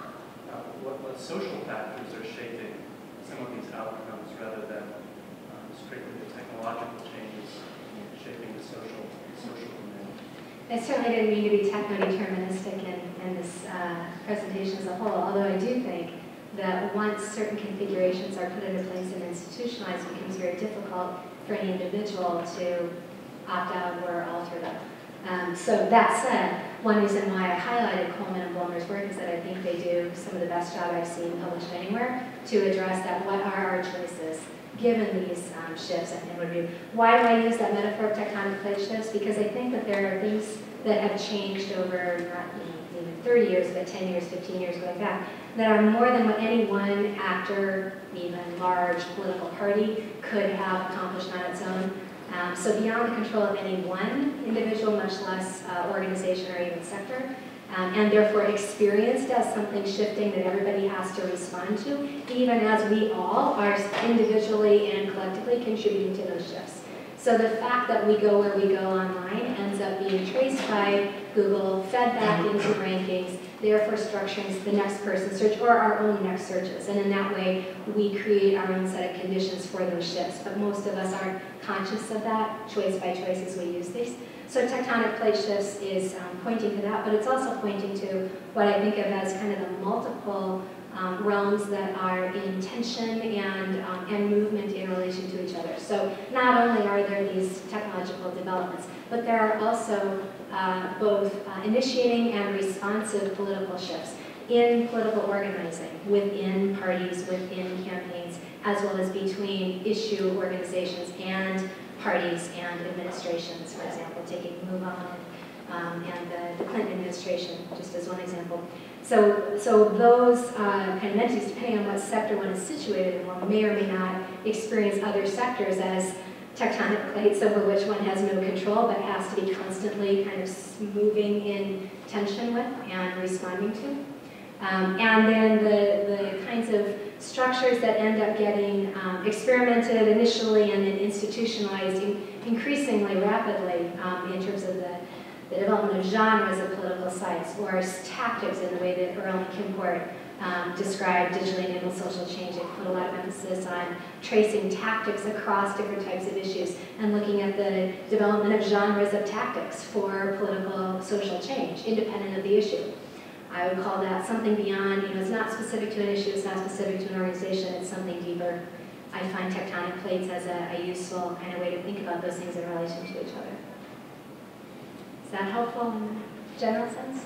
social factors are shaping some of these outcomes rather than strictly the technological changes shaping the social domain?
I certainly didn't mean to be techno-deterministic in this presentation as a whole, although I do think that once certain configurations are put into place and institutionalized, it becomes very difficult for any individual to opt out or alter them. So that said, one reason why I highlighted Coleman and Blumner's work is that I think they do some of the best job I've seen published anywhere to address that. What are our choices given these shifts? And why do I use that metaphor of tectonic plate shifts? Because I think that there are things that have changed over not even 30 years, but 10 years, 15 years going back, that are more than what any one actor, even large political party, could have accomplished on its own. So beyond the control of any one individual, much less organization or even sector, and therefore experienced as something shifting that everybody has to respond to, even as we all are individually and collectively contributing to those shifts. So the fact that we go where we go online ends up being traced by Google, fed back into rankings, therefore structuring the next person's search or our own next searches. And in that way, we create our own set of conditions for those shifts. But most of us aren't conscious of that, choice by choice as we use these. So tectonic plate shifts is pointing to that, but it's also pointing to what I think of as kind of the multiple realms that are in tension and movement in relation to each other. So not only are there these technological developments, but there are also both initiating and responsive political shifts in political organizing, within parties, within campaigns, as well as between issue organizations and parties and administrations, for example, taking Move On and the Clinton administration, just as one example. So those kind of entities, depending on what sector one is situated in, one may or may not experience other sectors as tectonic plates over which one has no control, but has to be constantly kind of moving in tension with and responding to. And then the kinds of structures that end up getting experimented initially and then institutionalized increasingly rapidly in terms of the development of genres of political sites or tactics in the way that Earl and Kimport described digitally enabled social change. They put a lot of emphasis on tracing tactics across different types of issues and looking at the development of genres of tactics for political social change, independent of the issue. I would call that something beyond, it's not specific to an issue, it's not specific to an organization, it's something deeper. I find tectonic plates as a useful kind of way to think about those things in relation to each other. Is that helpful in the general sense?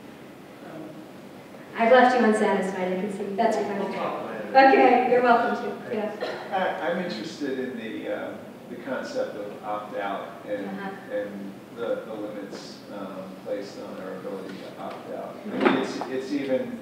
I've left you unsatisfied, I can see. That's fine. Okay, you're welcome to. Yeah.
I'm interested in the concept of opt-out and the limits placed on our ability to opt out. I mean, it's even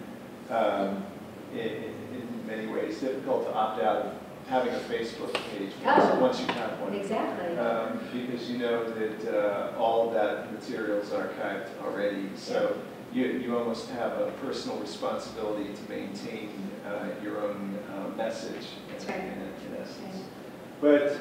in many ways difficult to opt out of having a Facebook page once you have one.
Exactly.
Because you know that all of that material is archived already. So you almost have a personal responsibility to maintain your own message.
That's right.
In essence. But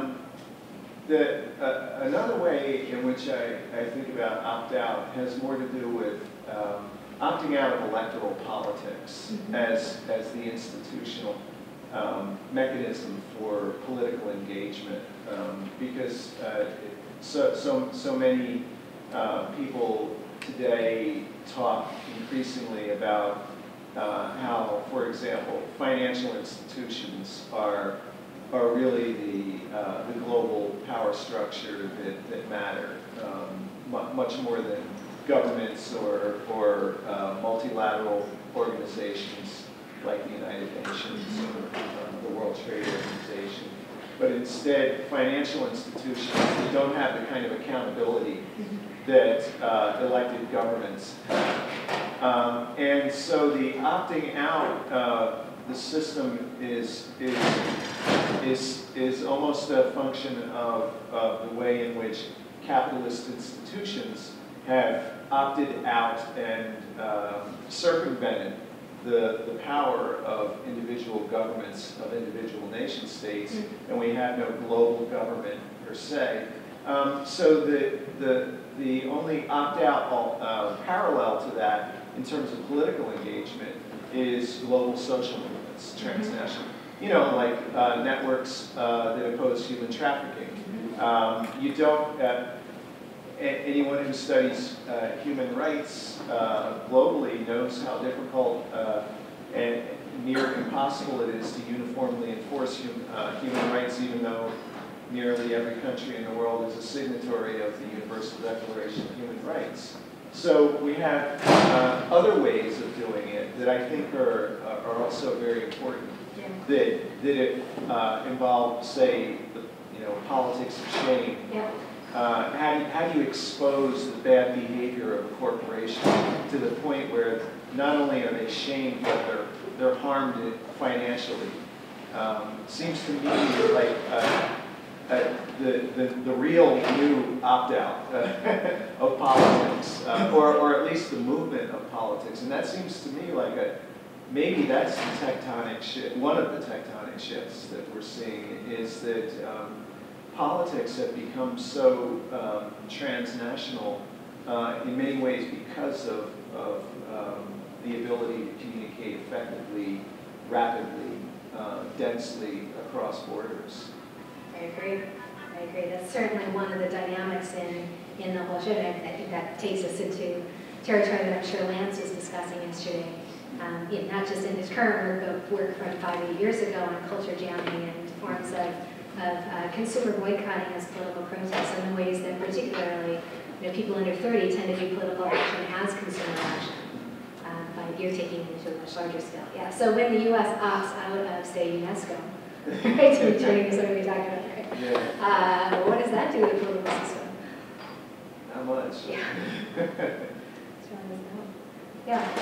another way in which I think about opt-out has more to do with opting out of electoral politics as the institutional mechanism for political engagement, because so many people today talk increasingly about how, for example, financial institutions are really the global power structure that matter, much more than governments or multilateral organizations like the United Nations or the World Trade Organization. But instead, financial institutions don't have the kind of accountability that elected governments have. And so the opting out the system is almost a function of the way in which capitalist institutions have opted out and circumvented the power of individual governments, of individual nation states, and we have no global government per se. So the only opt-out parallel to that in terms of political engagement is global social movements, transnational. You know, like networks that oppose human trafficking. You don't, anyone who studies human rights globally knows how difficult and near impossible it is to uniformly enforce human rights, even though nearly every country in the world is a signatory of the Universal Declaration of Human Rights. So we have other ways of doing it that I think are also very important. Yeah. That involve, say, politics of shame. Yeah. How do you expose the bad behavior of a corporation to the point where not only are they shamed, but they're harmed financially? Seems to me like the real new opt-out of politics, or at least the movement of politics. And that seems to me like maybe that's the tectonic shift. One of the tectonic shifts that we're seeing is that politics have become so transnational in many ways because of the ability to communicate effectively, rapidly, densely across borders.
I agree. That's certainly one of the dynamics in the whole show. I think that takes us into territory that I'm sure Lance was discussing yesterday. Not just in his current work, but work from 5 years ago on culture jamming and forms of consumer boycotting as political protests, and the ways that particularly people under 30 tend to do political action as consumer action. But you're taking it to a much larger scale. Yeah. So when the U.S. opts out of, say, UNESCO, right, to returning to something we talked about, right? Yeah. What does that do to the political system?
Not much.
Yeah. Yeah.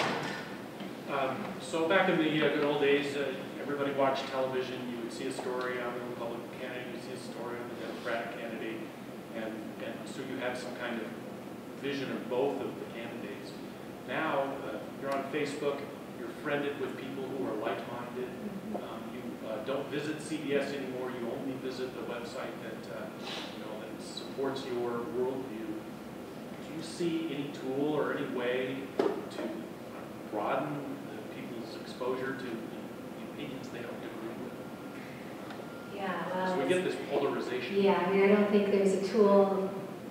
So back in the good old days, everybody watched television. You would see a story on the Republican candidate, you'd see a story on the Democratic candidate, and so you have some kind of vision of both of the candidates. Now, you're on Facebook, you're friended with people who are like-minded. You don't visit CBS anymore. You only visit the website that that supports your worldview. Do you see any tool or any way to broaden people's exposure to the opinions they don't agree with?
Yeah, well,
so we get this polarization.
Yeah, I don't think there's a tool.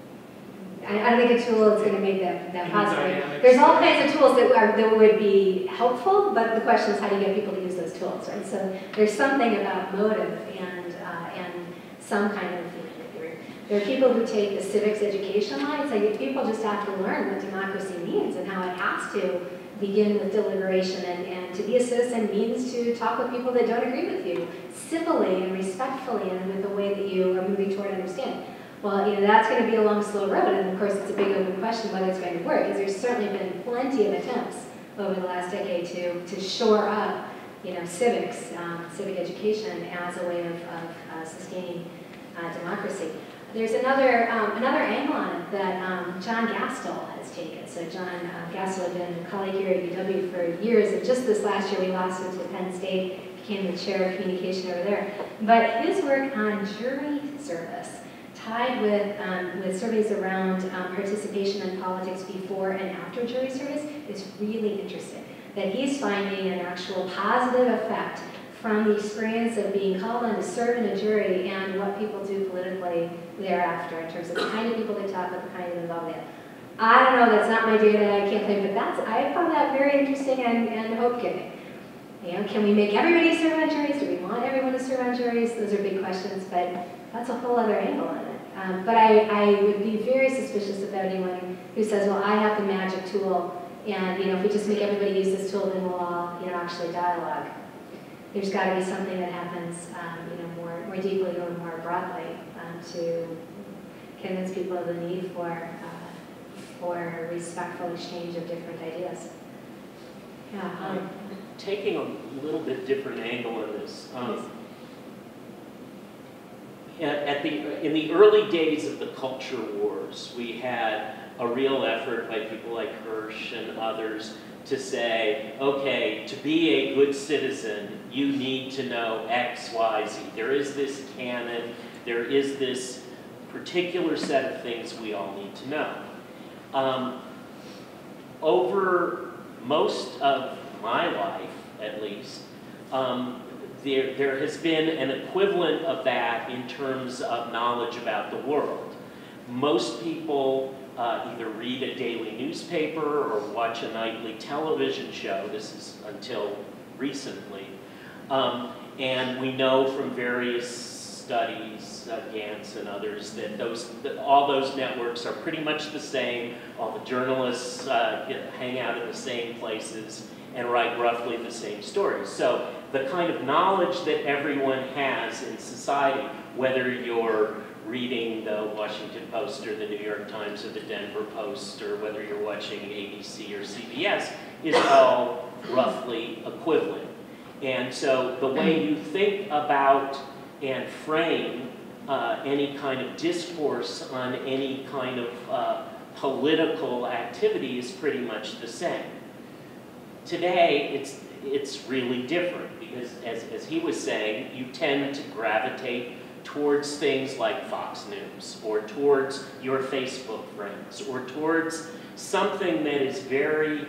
I don't think a tool is going to make that possible. There's all kinds of tools that would be helpful, but the question is how do you get people to use those tools, right? So there's something about motive and some kind of, there are people who take the civics education line, so people just have to learn what democracy means and how it has to begin with deliberation, and to be a citizen means to talk with people that don't agree with you, civilly and respectfully, and with a way that you are moving toward understanding. Well, that's going to be a long, slow road, and of course it's a big open question whether it's going to work, because there's certainly been plenty of attempts over the last decade to shore up, civics, civic education as a way of sustaining democracy. There's another angle on it that John Gastel has taken. So John Gastel had been a colleague here at UW for years, and just this last year we lost him to Penn State, became the chair of communication over there. But his work on jury service, tied with surveys around participation in politics before and after jury service, is really interesting. That he's finding an actual positive effect from the experience of being called on to serve in a jury and what people do politically thereafter in terms of the kind of people they talk with, the kind of involvement they have. I don't know, that's not my data, I can't claim, but I found that very interesting and hope-giving. Can we make everybody serve on juries? Do we want everyone to serve on juries? Those are big questions, but that's a whole other angle on it. But I would be very suspicious of anyone who says, well, I have the magic tool, and if we just make everybody use this tool, then we'll all actually dialogue. There's got to be something that happens, more deeply or more broadly to convince people of the need for respectful exchange of different ideas. Yeah.
taking a little bit different angle on this. In the early days of the culture wars, we had a real effort by people like Hirsch and others to say, okay, to be a good citizen, you need to know X, Y, Z. There is this canon, there is this particular set of things we all need to know. Over most of my life, at least, there has been an equivalent of that in terms of knowledge about the world. Most people either read a daily newspaper or watch a nightly television show. This is until recently. And we know from various studies, Gantz and others, that all those networks are pretty much the same. All the journalists hang out in the same places and write roughly the same stories. So the kind of knowledge that everyone has in society, whether you're reading the Washington Post or the New York Times or the Denver Post, or whether you're watching ABC or CBS, is all roughly equivalent. And so the way you think about and frame any kind of discourse on any kind of political activity is pretty much the same. Today, it's really different because, as he was saying, you tend to gravitate towards things like Fox News, or towards your Facebook friends, or towards something that is very,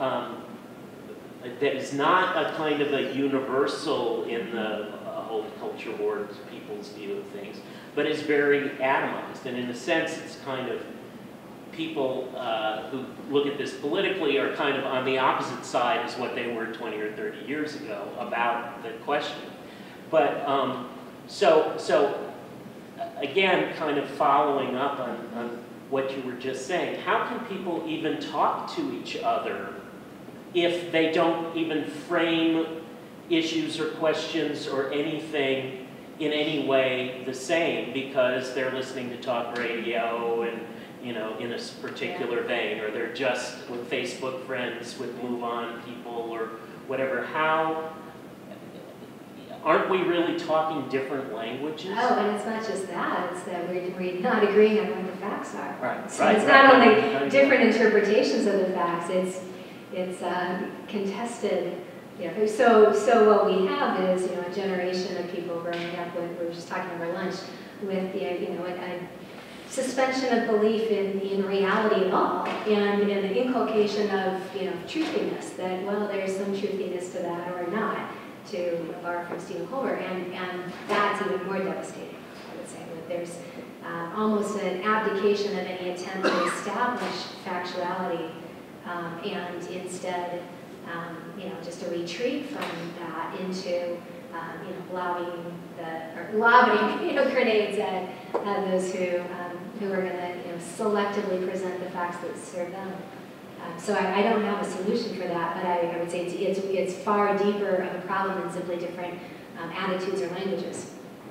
that is not a kind of a universal in the whole culture war people's view of things, but is very atomized. And in a sense, it's kind of people who look at this politically are kind of on the opposite side as what they were 20 or 30 years ago about the question. But so again, kind of following up on what you were just saying, how can people even talk to each other if they don't even frame issues or questions or anything in any way the same because they're listening to talk radio and, you know, in a particular vein, or they're just with Facebook friends with Move On people or whatever? How aren't we really talking different languages?
Oh, and it's not just that, it's that we're not agreeing on what the facts are.
Right.
So it's not only different interpretations of the facts, it's contested. You know, so what we have is, you know, a generation of people growing up with, we were just talking over lunch, with the, you know, a suspension of belief in reality at all, and the inculcation of, you know, truthiness, that, well, there's some truthiness to that or not, to borrow from Stephen Colbert, and that's even more devastating, I would say, that there's almost an abdication of any attempt to establish factuality, and instead, you know, just a retreat from that into, you know, lobbing, you know, grenades at those who are going to, you know, selectively present the facts that serve them. So I don't have a solution for that, but I would say it's far deeper of a problem than simply different attitudes or languages.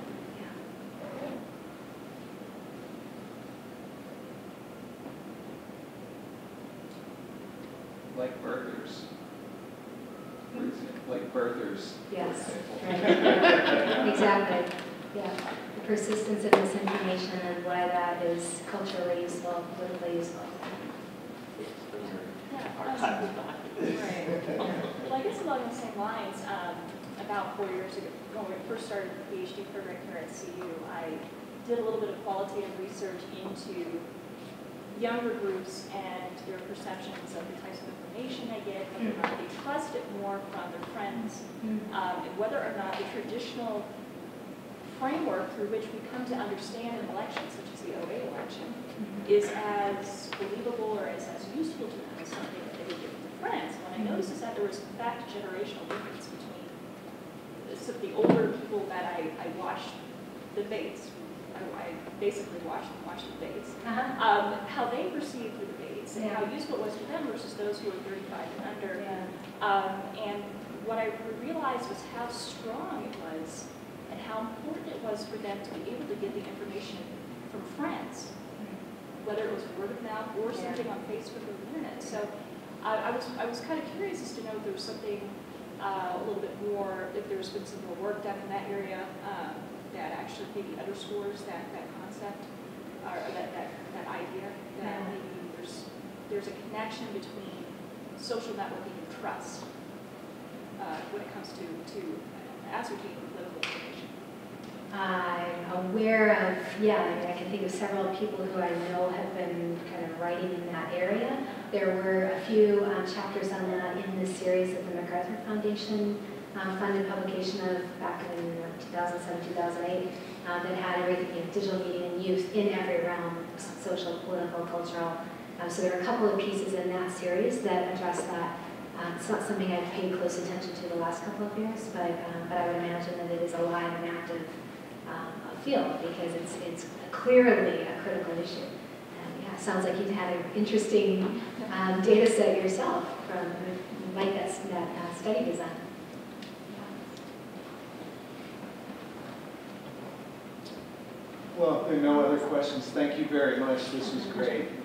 Like birthers. For example, like birthers.
Yes, right. Exactly. Yeah. The persistence of misinformation and why that is culturally useful, politically useful.
Right. Well, I guess along the same lines, about 4 years ago, when we first started the PhD program here at CU, I did a little bit of qualitative research into younger groups and their perceptions of the types of information they get, whether or not they trust it more from their friends, and whether or not the traditional framework through which we come to understand an election, such as the 08 election, is as believable or is as useful to them as something that they would get from their friends. What I noticed is that there was, in fact, a generational difference between some of the older people that I watched debates. I basically watched debates, how they perceived the debates and how useful it was to them versus those who were 35 and under. And what I realized was how strong it was and how important it was for them to be able to get the information from friends, whether it was word of mouth or something on Facebook or the internet. So I was kind of curious as to know if there was something a little bit more, if there's been some more work done in that area that actually maybe underscores that concept or that idea that maybe there's a connection between social networking and trust when it comes to ascertaining political information.
I'm aware of, yeah, I mean, I can think of several people who I know have been kind of writing in that area. There were a few chapters on that in the series that the MacArthur Foundation funded publication of back in 2007, 2008, that had everything, you know, digital media and youth in every realm, social, political, cultural. So there are a couple of pieces in that series that address that. It's not something I've paid close attention to the last couple of years, but I would imagine that it is a live and active field because it's clearly a critical issue. Yeah, sounds like you've had an interesting data set yourself from like that study design.
Well, if there are no other questions, thank you very much. This was great.